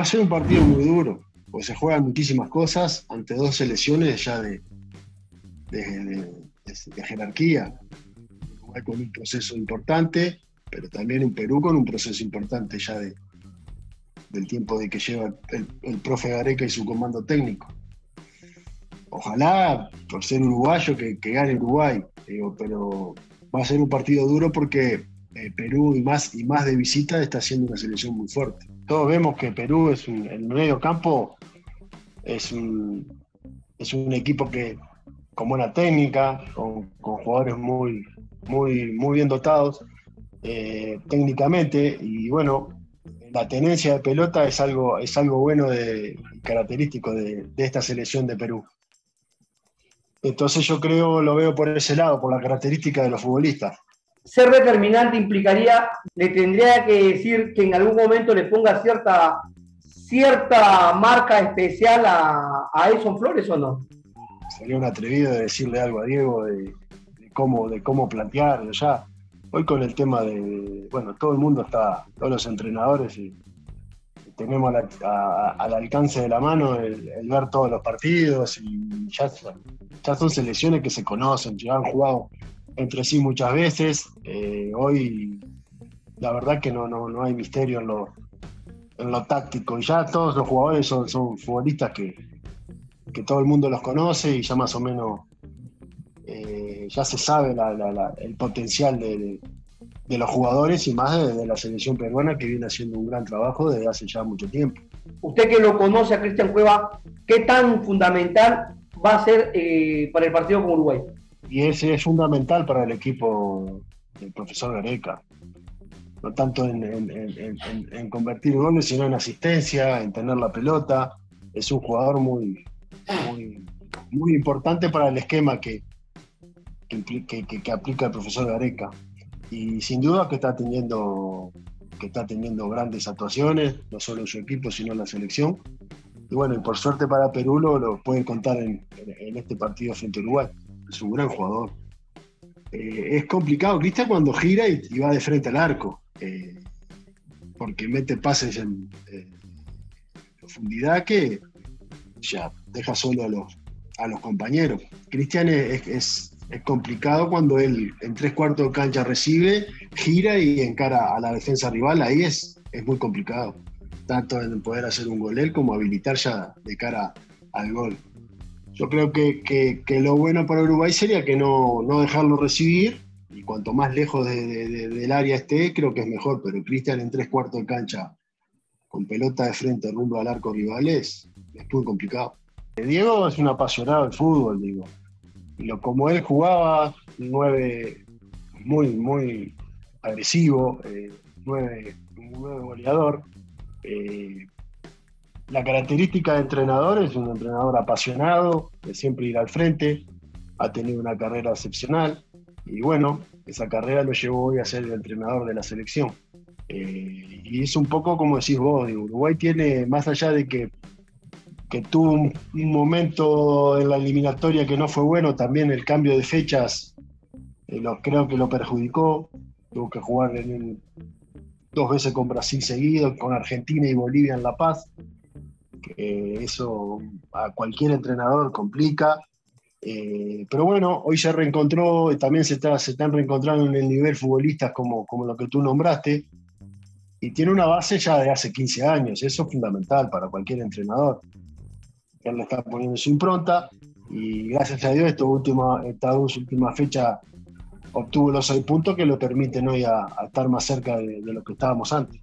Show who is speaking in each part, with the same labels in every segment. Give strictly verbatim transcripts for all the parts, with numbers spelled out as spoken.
Speaker 1: a ser un partido muy duro, porque se juegan muchísimas cosas ante dos selecciones ya de, de, de, de, de jerarquía. Uruguay con un proceso importante, pero también en Perú con un proceso importante ya de, del tiempo de que lleva el, el profe Gareca y su comando técnico. Ojalá, por ser uruguayo, que, que gane Uruguay, digo, pero va a ser un partido duro porque eh, Perú, y más, y más de visita, está siendo una selección muy fuerte. Todos vemos que Perú es un, el medio campo es un, es un equipo que con buena técnica, con, con jugadores muy, muy, muy bien dotados eh, técnicamente, y bueno, la tenencia de pelota es algo, es algo bueno de, característico de, de esta selección de Perú. Entonces yo creo, lo veo por ese lado, por la característica de los futbolistas.
Speaker 2: Ser determinante implicaría, le tendría que decir que en algún momento le ponga cierta, cierta marca especial a, a Edson Flores, ¿o no?
Speaker 1: Sería un atrevido de decirle algo a Diego de, de, cómo, de cómo plantearlo ya. Hoy con el tema de, bueno, todo el mundo está, todos los entrenadores, y tenemos la, a, al alcance de la mano el, el ver todos los partidos, y ya, ya son selecciones que se conocen, ya han jugado entre sí muchas veces. Eh, hoy la verdad que no, no, no hay misterio en lo, en lo táctico, y ya todos los jugadores son, son futbolistas que, que todo el mundo los conoce, y ya más o menos eh, ya se sabe la, la, la, el potencial de, de, de los jugadores, y más de, de la selección peruana, que viene haciendo un gran trabajo desde hace ya mucho tiempo.
Speaker 2: Usted que lo conoce a Cristian Cueva, ¿qué tan fundamental va a ser eh, para el partido con Uruguay?
Speaker 1: Y ese es fundamental para el equipo del profesor Gareca, no tanto en, en, en, en, en convertir goles, sino en asistencia, en tener la pelota. Es un jugador muy, muy, muy importante para el esquema que, que, que, que aplica el profesor Gareca, y sin duda que está teniendo, que está teniendo grandes actuaciones, no solo en su equipo, sino en la selección. Y bueno, y por suerte para Perú lo, lo pueden contar en, en este partido frente a Uruguay. Es un gran jugador. Eh, es complicado, Cristian, cuando gira y, y va de frente al arco, eh, porque mete pases en eh, profundidad que ya deja solo a los, a los compañeros. Cristian es, es, es complicado cuando él en tres cuartos de cancha recibe, gira y encara a la defensa rival. Ahí es, es muy complicado, tanto en poder hacer un gol él como habilitar ya de cara al gol. Yo creo que, que, que lo bueno para Uruguay sería que no, no dejarlo recibir, y cuanto más lejos de, de, de, del área esté, creo que es mejor. Pero Cristian en tres cuartos de cancha, con pelota de frente rumbo al arco rival, es, es muy complicado. Diego es un apasionado del fútbol, digo. Y lo, como él jugaba, nueve muy, muy agresivo, eh, nueve, un nueve goleador. Eh, La característica de entrenador es un entrenador apasionado, de siempre ir al frente, ha tenido una carrera excepcional, y bueno, esa carrera lo llevó hoy a ser el entrenador de la selección. Eh, y es un poco como decís vos, digo, Uruguay tiene, más allá de que, que tuvo un, un momento en la eliminatoria que no fue bueno, también el cambio de fechas eh, lo, creo que lo perjudicó. Tuvo que jugar en el, dos veces con Brasil seguido, con Argentina y Bolivia en La Paz. Eh, eso a cualquier entrenador complica, eh, pero bueno, hoy se reencontró, y también se, está, se están reencontrando en el nivel futbolistas como, como lo que tú nombraste, y tiene una base ya de hace quince años. Eso es fundamental para cualquier entrenador. Él le está poniendo su impronta, y gracias a Dios esta última, esta última fecha obtuvo los seis puntos que lo permiten hoy a, a estar más cerca de, de lo que estábamos antes.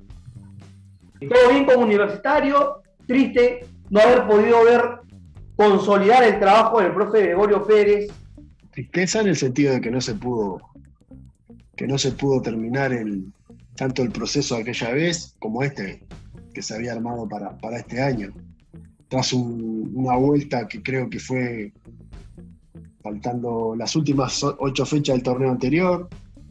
Speaker 2: Todo bien con Universitario. Triste no haber podido ver consolidar el trabajo del profe Gregorio Pérez.
Speaker 1: Tristeza en el sentido de que no se pudo que no se pudo terminar el, tanto el proceso de aquella vez como este que se había armado para, para este año, tras un, una vuelta que creo que fue faltando las últimas ocho fechas del torneo anterior.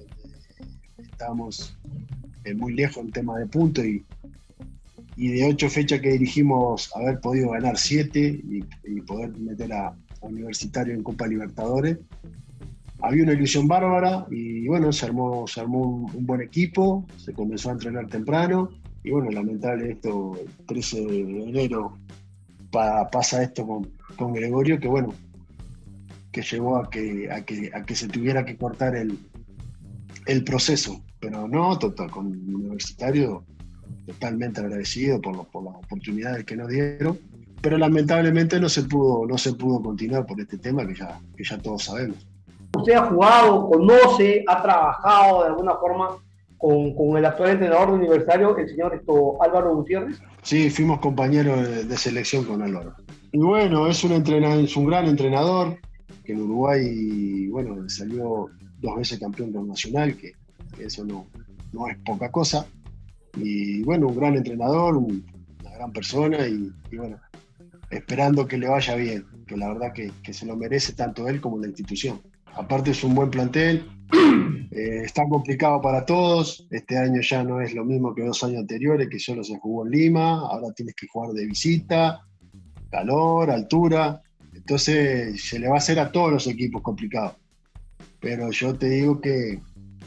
Speaker 1: Estábamos eh, muy lejos en tema de puntos, y y de ocho fechas que dirigimos haber podido ganar siete y, y poder meter a, a Universitario en Copa Libertadores. Había una ilusión bárbara, y bueno, se armó, se armó un, un buen equipo, se comenzó a entrenar temprano, y bueno, lamentable esto, el trece de enero pa, pasa esto con, con Gregorio, que bueno, que llevó a que, a que, a que se tuviera que cortar el, el proceso. Pero no, total, con Universitario totalmente agradecido por, lo, por las oportunidades que nos dieron, pero lamentablemente no se pudo, no se pudo continuar por este tema que ya, que ya todos sabemos.
Speaker 2: Usted ha jugado, conoce, ha trabajado de alguna forma con, con el actual entrenador de Universitario, el señor esto, Álvaro Gutiérrez.
Speaker 1: Sí, fuimos compañeros de, de selección con Álvaro. Y bueno, es un, entrenador, es un gran entrenador, que en Uruguay, bueno, salió dos veces campeón con Nacional, que, que eso no, no es poca cosa. Y bueno, un gran entrenador, un, una gran persona y, y bueno, esperando que le vaya bien, que la verdad que, que se lo merece tanto él como la institución. Aparte es un buen plantel, eh, está complicado para todos, este año ya no es lo mismo que dos años anteriores, que solo se jugó en Lima, ahora tienes que jugar de visita, calor, altura, entonces se le va a hacer a todos los equipos complicado. Pero yo te digo que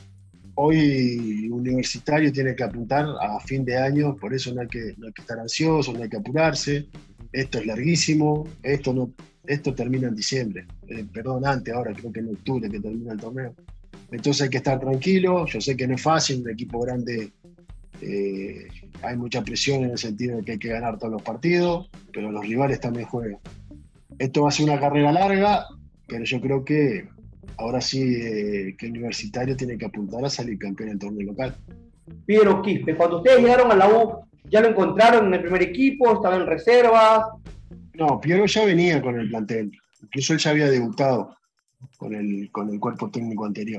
Speaker 1: hoy Universitario tiene que apuntar a fin de año, por eso no hay que, no hay que estar ansioso, no hay que apurarse. Esto es larguísimo, esto, no, esto termina en diciembre, eh, perdón, antes, ahora creo que en octubre que termina el torneo. Entonces hay que estar tranquilo, yo sé que no es fácil, un equipo grande, eh, hay mucha presión en el sentido de que hay que ganar todos los partidos, pero los rivales también juegan. Esto va a ser una carrera larga, pero yo creo que ahora sí eh, que el Universitario tiene que apuntar a salir campeón del torneo local.
Speaker 2: Piero Quispe, cuando ustedes llegaron a la U, ¿ya lo encontraron en el primer equipo? ¿Estaba en reservas?
Speaker 1: No, Piero ya venía con el plantel, incluso él ya había debutado con el, con el cuerpo técnico anterior.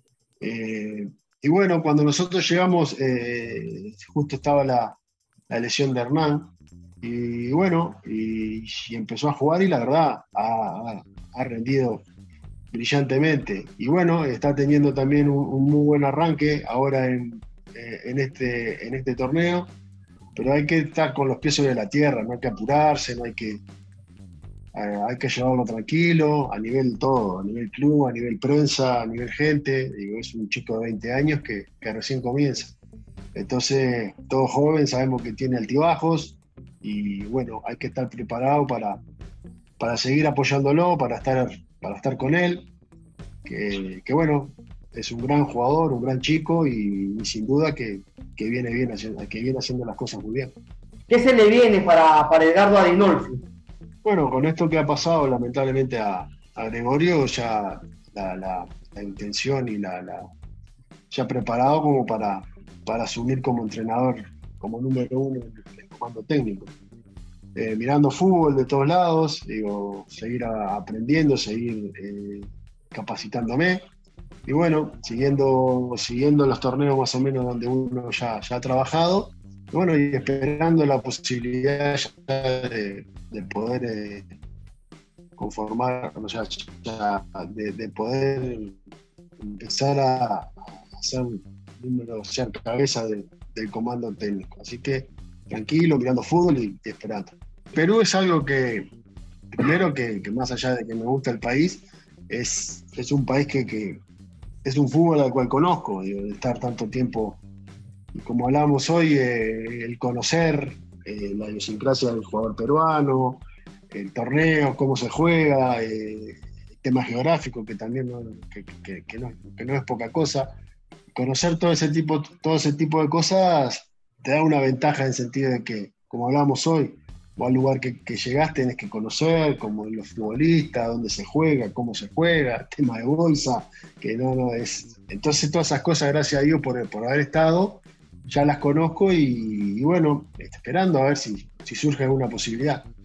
Speaker 1: Eh, y bueno, cuando nosotros llegamos, eh, justo estaba la, la lesión de Hernán, y bueno, y, y empezó a jugar y la verdad ha, ha, ha rendido brillantemente. Y bueno, está teniendo también un, un muy buen arranque ahora en, eh, en, este, en este torneo, pero hay que estar con los pies sobre la tierra, no hay que apurarse, no hay que, eh, hay que llevarlo tranquilo, a nivel todo, a nivel club, a nivel prensa, a nivel gente. Digo, es un chico de veinte años que, que recién comienza. Entonces, todo joven, sabemos que tiene altibajos y bueno, hay que estar preparado para, para seguir apoyándolo, para estar, para estar con él, que, que bueno, es un gran jugador, un gran chico y, y sin duda que, que, viene bien haciendo, que viene haciendo las cosas muy bien.
Speaker 2: ¿Qué se le viene para, para Edgardo Adinolfi?
Speaker 1: Bueno, con esto que ha pasado lamentablemente a, a Gregorio, ya la, la, la intención y la, la ya preparado como para, para asumir como entrenador, como número uno en el comando técnico. Eh, mirando fútbol de todos lados, digo, seguir a, aprendiendo, seguir eh, capacitándome. Y bueno, siguiendo, siguiendo los torneos más o menos donde uno ya, ya ha trabajado, y bueno, y esperando la posibilidad ya de, de poder eh, conformar, o sea, ya de, de poder empezar a, a ser número, ser cabeza de, del comando técnico. Así que tranquilo, mirando fútbol y, y esperando. Perú es algo que, primero que, que más allá de que me gusta el país, es, es un país que, que es un fútbol al cual conozco, digo, de estar tanto tiempo, y como hablábamos hoy, eh, el conocer eh, la idiosincrasia del jugador peruano, el torneo, cómo se juega, eh, el tema geográfico, que también no, que, que, que no, que no es poca cosa. Conocer todo ese, tipo, todo ese tipo de cosas te da una ventaja en el sentido de que, como hablábamos hoy, vos al lugar que, que llegás tenés que conocer, como los futbolistas, dónde se juega, cómo se juega, tema de bolsa, que no, no es... Entonces todas esas cosas, gracias a Dios por, por haber estado, ya las conozco y, y bueno, esperando a ver si, si surge alguna posibilidad.